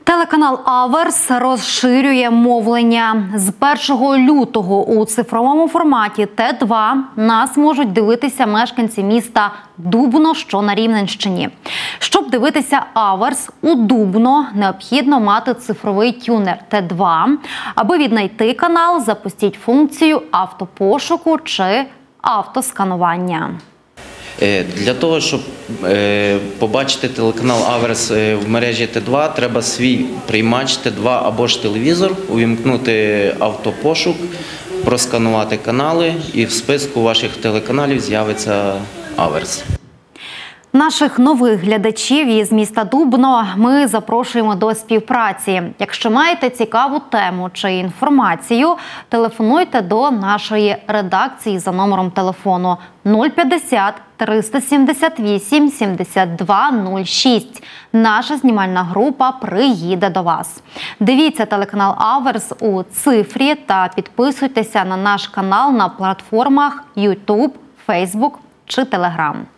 Телеканал Аверс розширює мовлення. З 1 лютого у цифровому форматі Т2 нас можуть дивитися мешканці міста Дубно, що на Рівненщині. Щоб дивитися Аверс у Дубно, необхідно мати цифровий тюнер Т2. Аби віднайти канал, запустіть функцію автопошуку чи автосканування. Для того, щоб побачити телеканал Аверс в мережі Т2, треба свій приймач Т2 або ж телевізор, увімкнути автопошук, просканувати канали і в списку ваших телеканалів з'явиться Аверс. Наших нових глядачів із міста Дубно ми запрошуємо до співпраці. Якщо маєте цікаву тему чи інформацію, телефонуйте до нашої редакції за номером телефону 050 378 72 06. Наша знімальна група приїде до вас. Дивіться телеканал Аверс у цифрі та підписуйтеся на наш канал на платформах YouTube, Facebook чи Telegram.